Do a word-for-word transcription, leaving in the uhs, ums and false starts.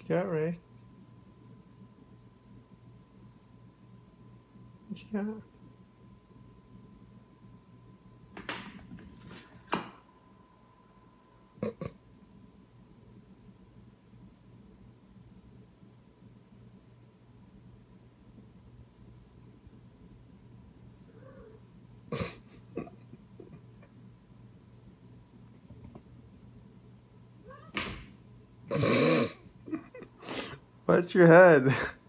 you got, Ray? What you got? What's your head?